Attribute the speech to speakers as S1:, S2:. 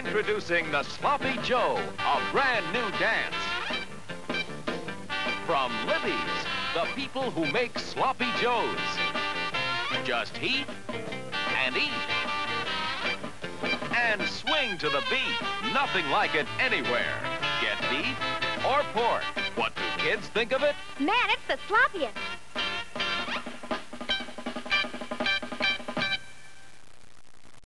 S1: Introducing the Sloppy Joe, a brand new dance. From Libby's, the people who make Sloppy Joes. Just heat and eat. And swing to the beat. Nothing like it anywhere. Get beef or pork. What do kids think of it?
S2: Man, it's the sloppiest.